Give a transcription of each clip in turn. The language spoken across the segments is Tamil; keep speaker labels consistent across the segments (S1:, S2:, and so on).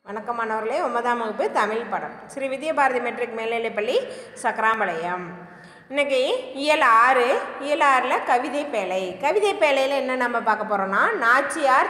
S1: வணக்கம் மாணவர்களே, 9ஆம் வகுப்பு தமிழ் படம் ஸ்ரீ வித்யாபாரதி மெட்ரிக் மேல்நிலைப்பள்ளி சக்கராம்பாளையம். இன்றைக்கி இயல் 6ல் கவிதை பேழையில் என்ன நம்ம பார்க்க போகிறோம்னா நாச்சியார்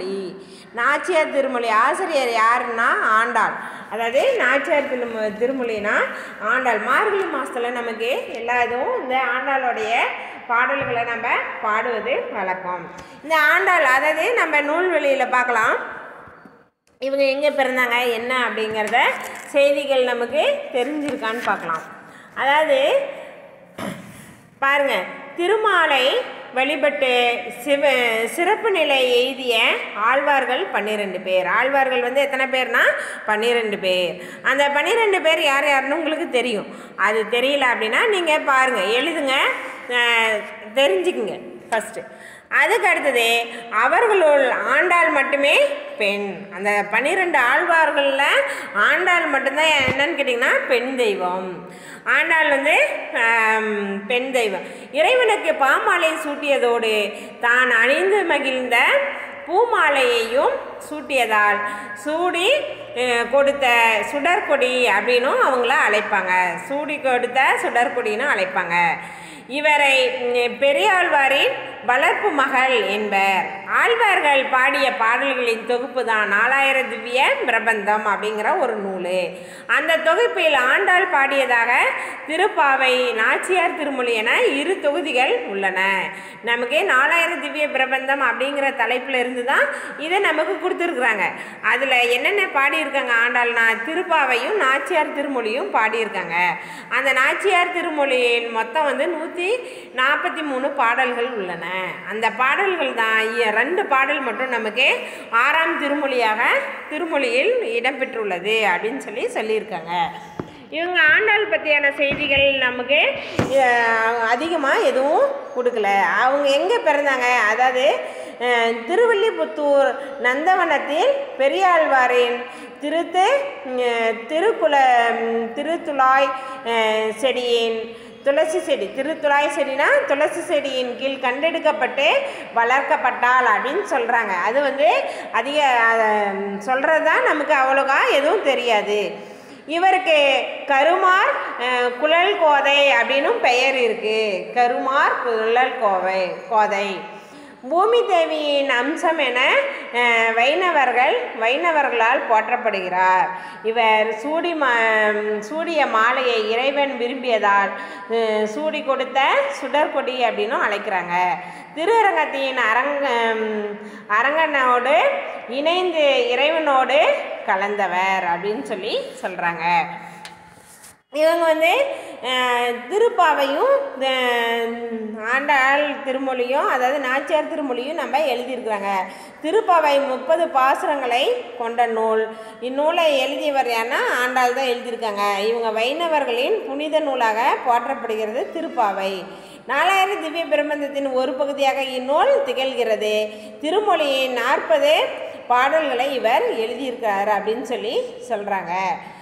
S1: திருமொழி. ஆசிரியர் யாருன்னா ஆண்டாள். அதாவது நாச்சியார் திருமொழினா ஆண்டாள். மார்கழி மாதத்தில் நமக்கு எல்லா இதுவும் இந்த ஆண்டாளுடைய பாடல்களை நம்ம பாடுவது வழக்கம். இந்த ஆண்டாள் அதாவது நம்ம நூல்வெளியில் பார்க்கலாம். இவங்க எங்கே பிறந்தாங்க என்ன அப்படிங்கிறத செய்திகள் நமக்கு தெரிஞ்சிருக்கான்னு பார்க்கலாம். அதாவது பாருங்கள், திருமாலை வழிபட்டு சிறப்பு நிலை எய்திய ஆழ்வார்கள் 12 பேர். ஆழ்வார்கள் எத்தனை பேர்னா 12 பேர். அந்த 12 பேர் யார் யாருன்னு உங்களுக்கு தெரியும். அது தெரியல அப்படின்னா நீங்கள் பாருங்கள், எழுதுங்க, தெரிஞ்சுக்குங்க ஃபஸ்ட்டு. அதுக்கு அடுத்தது அவர்களுள் ஆண்டாள் மட்டுமே பெண். அந்த 12 ஆழ்வார்களில் ஆண்டாள் மட்டும்தான் என்னன்னு கேட்டிங்கன்னா பெண் தெய்வம். ஆண்டாள் பெண் தெய்வம். இறைவனுக்கு பாமாலை சூட்டியதோடு தான் அணிந்து மகிழ்ந்த பூமாலையையும் சூட்டியதால் சூடி கொடுத்த சுடற்கொடி அப்படின்னும் அவங்கள அழைப்பாங்க. சூடி கொடுத்த சுடற்கொடின்னு அழைப்பாங்க. இவரை பெரியாழ்வாரின் வளர்ப்பு மகள் என்பர். ஆழ்வார்கள் பாடிய பாடல்களின் தொகுப்பு தான் 4000 திவ்ய பிரபந்தம் அப்படிங்கிற ஒரு நூல். அந்த தொகுப்பில் ஆண்டாள் பாடியதாக திருப்பாவை, நாச்சியார் திருமொழி என 2 தொகுதிகள் உள்ளன. நமக்கு 4000 திவ்ய பிரபந்தம் அப்படிங்கிற தலைப்பில் இருந்து தான் இதை நமக்கு கொடுத்துருக்குறாங்க. அதில் என்னென்ன பாடியிருக்காங்க ஆண்டாள்னா திருப்பாவையும் நாச்சியார் திருமொழியும் பாடியிருக்காங்க. அந்த நாச்சியார் திருமொழியில் மொத்தம் 143 பாடல்கள் உள்ளன. அந்த பாடல்கள் தான் 2 பாடல் மட்டும் நமக்கு 6ஆம் திருமொழியில் இடம்பெற்றுள்ளது அப்படின்னு சொல்லியிருக்காங்க. இவங்க ஆண்டாள் பற்றியான செய்திகள் நமக்கு அதிகமாக எதுவும் கொடுக்கல. அவங்க எங்கே பிறந்தாங்க, அதாவது திருவில்லிபுத்தூர் நந்தவனத்தில் பெரியாழ்வாரின் திருத்துழாய் செடியின் திருத்துழாய் செடினா துளசி செடியின் கீழ் கண்டெடுக்கப்பட்டு வளர்க்கப்பட்டாள் அப்படின்னு சொல்கிறாங்க. அது அதிக சொல்கிறது தான் நமக்கு அவ்வளோவா எதுவும் தெரியாது. இவருக்கு கருமார் குழல் கோதை அப்படின்னும் பெயர் இருக்குது. கருமார் குழல் கோதை பூமி தேவியின் அம்சம் என வைணவர்களால் போற்றப்படுகிறார். இவர் சூடிய மாலையை இறைவன் விரும்பியதால் சூடி கொடுத்த சுடற்கொடி அப்படின்னும் அழைக்கிறாங்க. திருஅரங்கத்தின் அரங்கனோடு இணைந்து இறைவனோடு கலந்தவர் அப்படின்னு சொல்கிறாங்க. இவங்க திருப்பாவையும் ஆண்டாள் திருமொழியும், அதாவது நாச்சியார் திருமொழியும் நம்ம எழுதியிருக்கிறாங்க. திருப்பாவை 30 பாசுரங்களை கொண்ட நூல். இந்நூலை எழுதியவர் யாருன்னா ஆண்டாள் தான் எழுதியிருக்காங்க. இவங்க வைணவர்களின் புனித நூலாக போற்றப்படுகிறது திருப்பாவை. 4000 திவ்ய பிரபந்தத்தின் ஒரு பகுதியாக இந்நூல் திகழ்கிறது. திருமொழியின் 40 பாடல்களை இவர் எழுதியிருக்கிறார் அப்படின்னு சொல்கிறாங்க.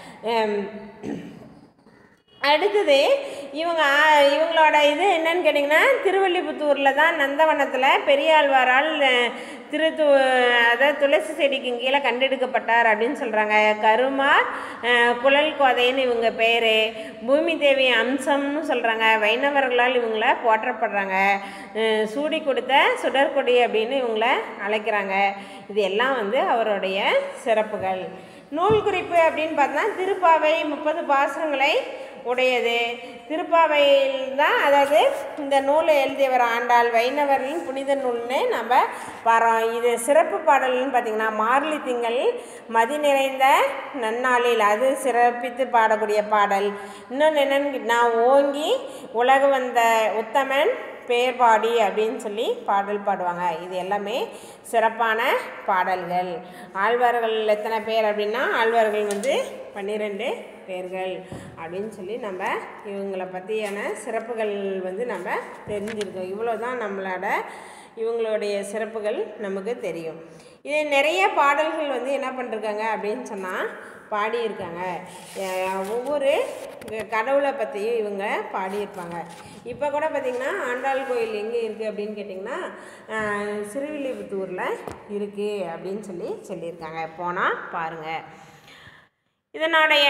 S1: அடுத்தது இவங்களோட இது என்னன்னு கேட்டிங்கன்னா திருவில்லிபுத்தூரில் தான் நந்தவனத்தில் பெரியாழ்வாரால் அதாவது துளசி செடிக்கு கீழே கண்டெடுக்கப்பட்டார் அப்படின்னு சொல்கிறாங்க. கருமார் குழல் கோதைன்னு இவங்க பேர். பூமி தேவி அம்சம்னு சொல்கிறாங்க. வைணவர்களால் இவங்கள போற்றப்படுறாங்க. சூடி கொடுத்த சுடற்கொடி அப்படின்னு இவங்கள அழைக்கிறாங்க. இது எல்லாம் அவருடைய சிறப்புகள். நூல் குறிப்பு அப்படின்னு பார்த்தா திருப்பாவை 30 பாசுரங்களை உடையது. திருப்பாவையில் தான், அதாவது இந்த நூலை எழுதியவர் ஆண்டாள், வைணவர்களின் புனித நூல்னு நம்ம வரோம். இது சிறப்பு பாடல்னு பார்த்திங்கன்னா மார்கழி திங்கள் மதி நிறைந்த நன்னாளில் அது சிறப்பித்து பாடக்கூடிய பாடல். இன்னொன்று என்னன்னு ஓங்கி உலக வந்த உத்தமன் பேர் பாடி அப்படின்னு பாடல் பாடுவாங்க. இது எல்லாமே சிறப்பான பாடல்கள். ஆழ்வார்கள் எத்தனை பேர் அப்படின்னா ஆழ்வார்கள் 12 பேர்கள் அப்படின்னு நம்ம இவங்களை பற்றியான சிறப்புகள் நம்ம தெரிஞ்சிருக்கோம். இவ்வளோ தான் இவங்களுடைய சிறப்புகள் நமக்கு தெரியும். இது நிறைய பாடல்கள் வந்து என்ன பண்ணிருக்காங்க அப்படின்னு சொன்னால் பாடியிருக்காங்க. ஒவ்வொரு கடவுளை பற்றியும் இவங்க பாடியிருப்பாங்க. இப்போ கூட பார்த்திங்கன்னா ஆண்டாள் கோயில் எங்கே இருக்குது அப்படின்னு கேட்டிங்கன்னா சிறுவில்லிபுத்தூரில் இருக்குது அப்படின்னு சொல்லியிருக்காங்க. போனால் பாருங்கள். இதனுடைய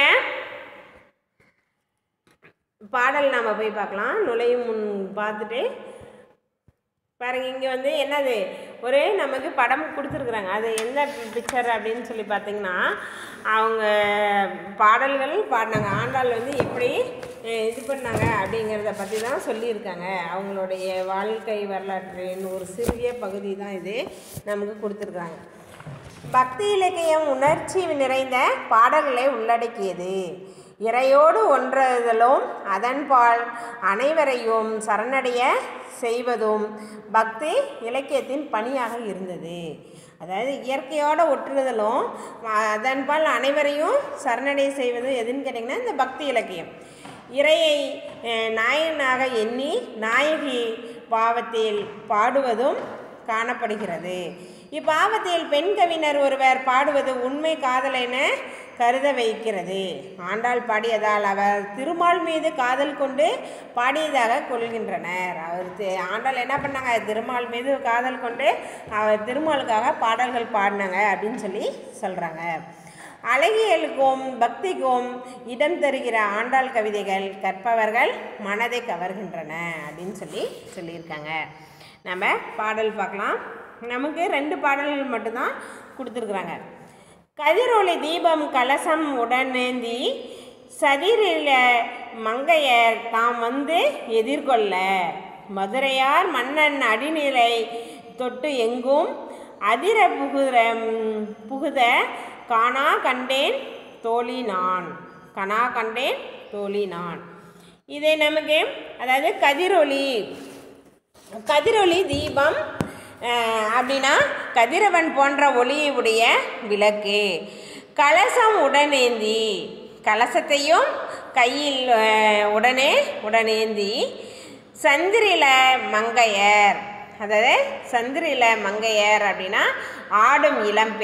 S1: பாடல் நாம் போய் பார்க்கலாம். நுழையும் முன் பார்த்துட்டு பாருங்க. இங்கே வந்து என்னது ஒரு நமக்கு படம் கொடுத்துருக்குறாங்க. அது எந்த பிக்சர் அப்படின்னு சொல்லி பார்த்தீங்கன்னா அவங்க பாடல்கள் பாடினாங்க. ஆண்டாள் வந்து எப்படி இது பண்ணாங்க அப்படிங்கிறத பற்றி தான் சொல்லியிருக்காங்க. அவங்களுடைய வாழ்க்கை வரலாற்றின் ஒரு சிறிய பகுதி தான் இது நமக்கு கொடுத்துருக்காங்க. பக்தி இலக்கியம் உணர்ச்சி நிறைந்த பாடல்களை உள்ளடக்கியது. இறையோடு ஒன்றுதலும் அதன்பால் அனைவரையும் சரணடைய செய்வதும் பக்தி இலக்கியத்தின் பணியாக இருந்தது. அதாவது இயற்கையோடு ஒற்றுதலும் அதன்பால் அனைவரையும் சரணடைய செய்வதும் எதுன்னு கேட்டிங்கன்னா இந்த பக்தி இலக்கியம். இறையை நாயகனாக எண்ணி நாயகி பாவத்தில் பாடுவதும் காணப்படுகிறது. இப்பாவத்தில் பெண் கவிஞர் ஒருவர் பாடுவது உண்மை காதல் என கருத வைக்கிறது. ஆண்டாள் பாடியதால் அவர் திருமால் மீது காதல் கொண்டு பாடியதாக கொள்கின்றனர். ஆண்டாள் என்ன பண்ணாங்க, திருமால் மீது காதல் கொண்டு அவர் திருமாலுக்காக பாடல்கள் பாடினாங்க அப்படின்னு சொல்கிறாங்க. அழகியலுக்கும் பக்திக்கும் இடம் தருகிற ஆண்டாள் கவிதைகள் கற்பவர்கள் மனதை கவர்கின்றன அப்படின்னு சொல்லியிருக்காங்க. நம்ம பாடல் பார்க்கலாம். நமக்கு 2 பாடல்கள் மட்டும்தான் கொடுத்துருக்குறாங்க. கதிரொளி தீபம் கலசம் உடனேந்தி சதிரில மங்கையர் தாம் வந்து எதிர்கொள்ள மதுரையார் மன்னன் அடிநிலை தொட்டு எங்கும் அதிர புகுத காணா கண்டேன் தோழி நான். இதை நமக்கு அதாவது கதிரொளி தீபம் அப்படின்னா கதிரவன் போன்ற ஒளியுடைய விளக்கு. கலசம் உடனேந்தி, கலசத்தையும் கையில் உடனேந்தி சந்திரில மங்கையர், அதாவது சந்திரில மங்கையர் அப்படின்னா ஆடும்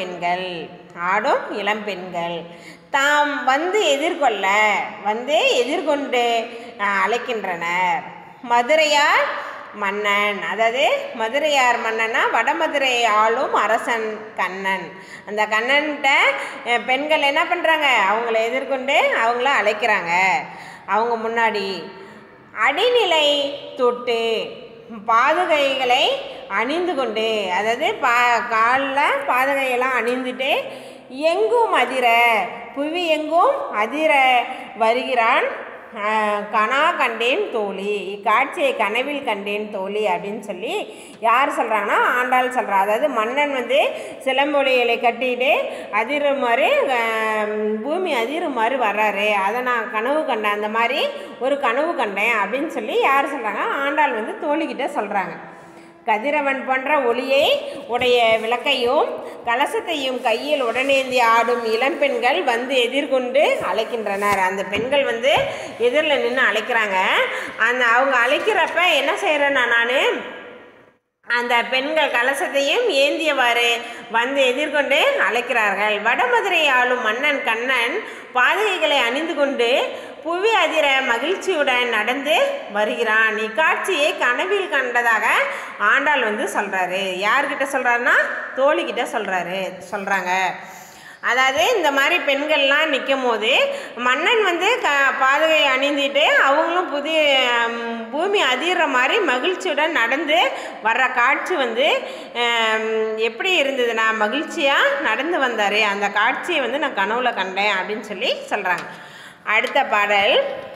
S1: இளம்பெண்கள் தாம் வந்து எதிர்கொண்டு அழைக்கின்றனர். மதுரையார் மன்னன், அதாவது மதுரையார் மன்னனா வடமதுரை ஆளும் அரசன் கண்ணன். அந்த கண்ணன்கிட்ட பெண்கள் என்ன பண்ணுறாங்க, அவங்கள எதிர்கொண்டு அவங்கள அழைக்கிறாங்க. அவங்க முன்னாடி அடிநிலை தொட்டு பாதுகைகளை அணிந்து கொண்டு, அதாவது காலில் பாதுகையெல்லாம் அணிந்துட்டு எங்கும் புவி எங்கும் அதிர வருகிறான் கனா கண்டேன் தோழி, இக்காட்சியை கனவில் கண்டேன் தோழி அப்படின்னு யார் சொல்கிறாங்கன்னா ஆண்டாள் சொல்கிறா. அதாவது மன்னன் வந்து சிலம்பொலிகளை கட்டிட்டு அதிருமாறு பூமி அதிருமாறு வர்றாரு, அதை நான் கனவு கண்டேன், அந்த மாதிரி ஒரு கனவு கண்டேன் அப்படின்னு யார் சொல்கிறாங்க, ஆண்டாள் வந்து தோழிக்கிட்ட சொல்கிறாங்க. கதிரவன் போன்ற ஒளியை உடைய விளக்கையும் கலசத்தையும் கையில் உடனேந்தி ஆடும் இளம்பெண்கள் வந்து எதிர்கொண்டு அழைக்கின்றனர். அந்த பெண்கள் வந்து எதிரில் நின்று அழைக்கிறாங்க. அவங்க அழைக்கிறப்ப என்ன செய்கிறேன்னா நான் அந்த பெண்கள் கலசத்தையும் ஏந்தியவாறு வந்து எதிர்கொண்டு அழைக்கிறார்கள். வடமதுரை ஆளும் மன்னன் கண்ணன் பாதுகைகளை அணிந்து கொண்டு புவி அதிர மகிழ்ச்சியுடன் நடந்து வருகிறான். இக்காட்சியை கனவில் கண்டதாக ஆண்டாள் வந்து சொல்கிறாரு. யார்கிட்ட சொல்கிறாருன்னா தோழிக்கிட்ட சொல்கிறாங்க. அதாவது இந்த மாதிரி பெண்கள்லாம் நிற்கும் போது மன்னன் வந்து பாதுகை அணிந்துட்டு அவங்களும் புதிய பூமி அதிர்ற மாதிரி மகிழ்ச்சியுடன் நடந்து வர்ற காட்சி வந்து எப்படி இருந்ததுன்னா மகிழ்ச்சியாக நடந்து வந்தார். அந்த காட்சியை வந்து நான் கனவுல கண்டேன் அப்படின்னு சொல்கிறாங்க. அடுத்த பாடல்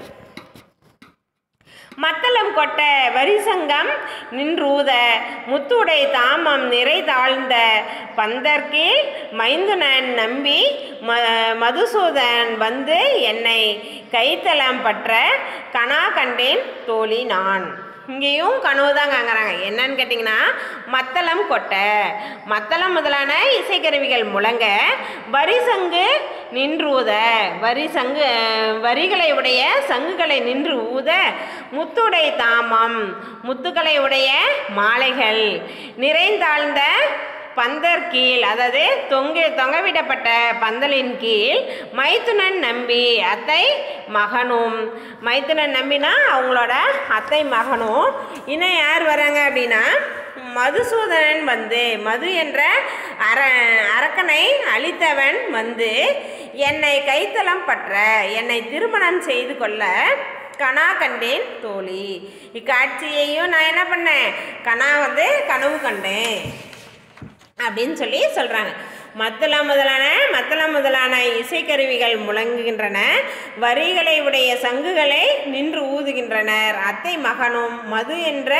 S1: மத்தளம் கொட்ட வரிசங்கம் நின்றூத முத்துடை தாமம் நிறை தாழ்ந்த பந்தர்கீழ் மைந்துனன் நம்பி மதுசூதன் வந்து என்னை கைத்தளம் பற்ற கனா கண்டேன் தோழி நான். இங்கேயும் கனவு தான் காங்கிறாங்க. என்னன்னு கேட்டிங்கன்னா மத்தளம் கொட்டை, மத்தளம் முதலான இசைக்கருவிகள் முழங்க வரிசங்கு நின்றூத, வரிகளை உடைய சங்குகளை நின்று ஊத முத்துடை தாமம், முத்துக்களை உடைய மாலைகள் நிறைந்தாழ்ந்த பந்தர் கீழ், அதாவது தொங்கவிடப்பட்ட பந்தலின் கீழ் மைத்துனன் நம்பி அத்தை மகனும், மைத்துனன் நம்பினா அவங்களோட அத்தை மகனும், இன்னும் யார் வராங்க அப்படின்னா மதுசூதனன் வந்து, மது என்ற அரக்கனை அழித்தவன் வந்து என்னை கைத்தலம் பற்ற என்னை திருமணம் செய்து கொள்ள கனா கண்டேன் தோழி. இக்காட்சியையும் நான் என்ன பண்ணேன், கனவு கண்டேன் அப்படின்னு சொல்லி சொல்கிறாங்க. மத்தளம் முதலான இசைக்கருவிகள் முழங்குகின்றன, வரிகளை உடைய சங்குகளை நின்று ஊதுகின்றனர். அத்தை மகனும் மது என்ற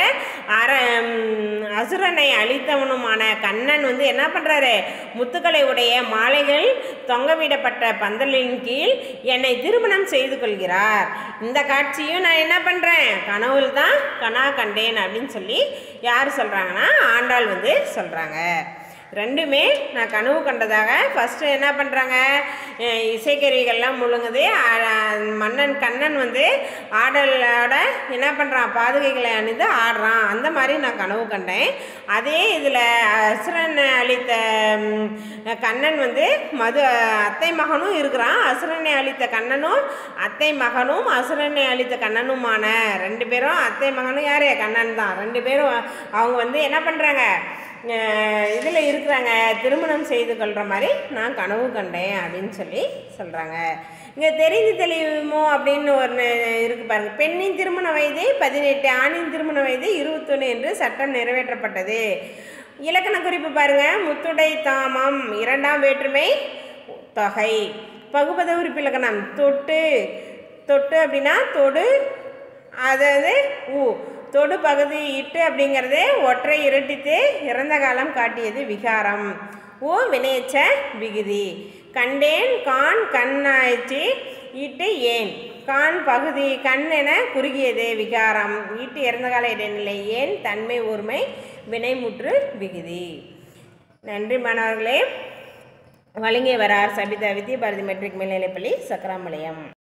S1: அசுரனை அழித்தவனுமான கண்ணன் வந்து என்ன பண்ணுறாரு, முத்துக்களை உடைய மாலைகள் தொங்கவிடப்பட்ட பந்தலின் கீழ் என்னை திருமணம் செய்து கொள்கிறார். இந்த காட்சியும் நான் என்ன பண்ணுறேன், கனவுல தான் கனா கண்டேன் அப்படின்னு சொல்லி யார் சொல்கிறாங்கன்னா ஆண்டாள் வந்து சொல்கிறாங்க. ரெண்டுமே நான் கனவு கண்டதாக ஃபஸ்ட்டு என்ன பண்ணுறாங்க, இசைக்கருவிகள்லாம் முழுங்குது, கண்ணன் வந்து ஆடலோட என்ன பண்ணுறான், பாதுகைகளை அணிந்து ஆடுறான், அந்த மாதிரி நான் கனவு கண்டேன். அதே இதில் அசுரனை அழித்த கண்ணன் வந்து அத்தை மகனும் இருக்கிறான், அசுரனை அழித்த கண்ணனும் அத்தை மகனும் அசுரனை அழித்த கண்ணனுமான ரெண்டு பேரும், அத்தை மகனும் யார், கண்ணன் தான். ரெண்டு பேரும் அவங்க வந்து என்ன பண்ணுறாங்க, இதில் இருக்கிறாங்க, திருமணம் செய்து கொள்கிற மாதிரி நான் கனவு கண்டேன் அப்படின்னு சொல்லி சொல்கிறாங்க. இங்கே தெரிந்து தெளிவுமோ அப்படின்னு ஒரு இருக்குது பாருங்கள். பெண்ணின் திருமண வயது 18, ஆணின் திருமண வயது 21 என்று சட்டம் நிறைவேற்றப்பட்டது. இலக்கண குறிப்பு பாருங்கள். முத்துடை தாமம், இரண்டாம் வேற்றுமை தொகை. பகுபத உறுப்பு இலக்கணம் தொட்டு அப்படின்னா தொடு, அதாவது தொடு பகுதி இட்டு அப்படிங்கிறது ஒற்றை இரட்டித்து இறந்த காலம் காட்டியது விகாரம். வினையச்ச விகுதி. கண்டேன் கான் கண்ணாயிற்று ஈட்டு ஏன், கான் பகுதி கண் என குறுகியது விகாரம், ஈட்டு இறந்த கால இடைநிலை, ஏன் தன்மை ஒருமை வினைமுற்று விகுதி. நன்றி மாணவர்களே. வழங்கியவரார் சபிதா வித்யா பாரதி மெட்ரிக் மேல்நிலைப்பள்ளி சக்கராம்பாளையம்.